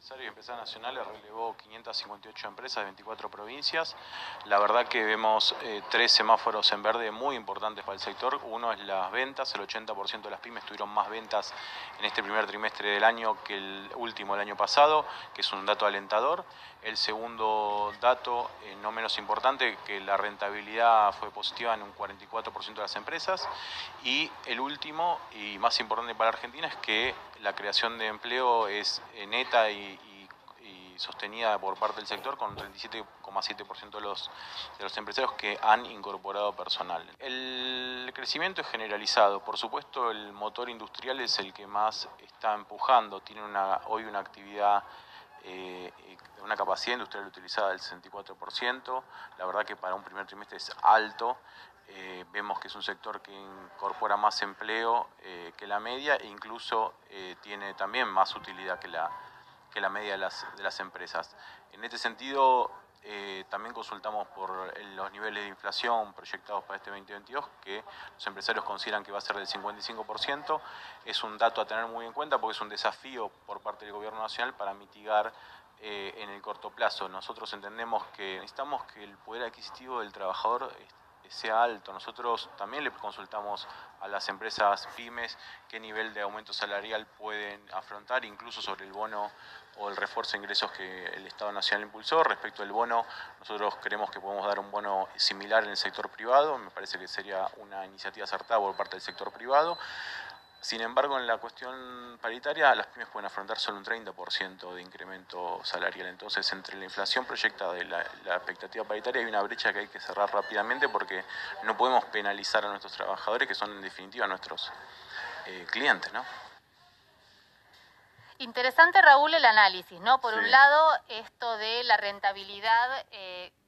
empresarios y empresarias nacionales relevó 558 empresas de 24 provincias. La verdad que vemos 3 semáforos en verde muy importantes para el sector. Uno es las ventas, el 80% de las pymes tuvieron más ventas en este primer trimestre del año que el último del año pasado, que es un dato alentador. El segundo dato, no menos importante, que la rentabilidad fue positiva en un 44% de las empresas. Y el último y más importante para Argentina es que la creación de empleo es neta y sostenida por parte del sector, con un 37,7% de los empresarios que han incorporado personal. El crecimiento es generalizado. Por supuesto, el motor industrial es el que más está empujando. Tiene hoy una actividad, una capacidad industrial utilizada del 64%. La verdad que para un primer trimestre es alto. Vemos que es un sector que incorpora más empleo que la media e incluso tiene también más utilidad que la media de las empresas. En este sentido, también consultamos por los niveles de inflación proyectados para este 2022, que los empresarios consideran que va a ser del 55%. Es un dato a tener muy en cuenta porque es un desafío por parte del Gobierno Nacional para mitigar en el corto plazo. Nosotros entendemos que necesitamos que el poder adquisitivo del trabajador sea alto. Nosotros también le consultamos a las empresas pymes qué nivel de aumento salarial pueden afrontar, incluso sobre el bono o el refuerzo de ingresos que el Estado Nacional impulsó. Respecto al bono, nosotros creemos que podemos dar un bono similar en el sector privado. Me parece que sería una iniciativa acertada por parte del sector privado. Sin embargo, en la cuestión paritaria, las pymes pueden afrontar solo un 30% de incremento salarial. Entonces, entre la inflación proyectada y la expectativa paritaria hay una brecha que hay que cerrar rápidamente, porque no podemos penalizar a nuestros trabajadores, que son en definitiva nuestros clientes, ¿no? Interesante, Raúl, el análisis, ¿no? Por Sí. un lado, esto de la rentabilidad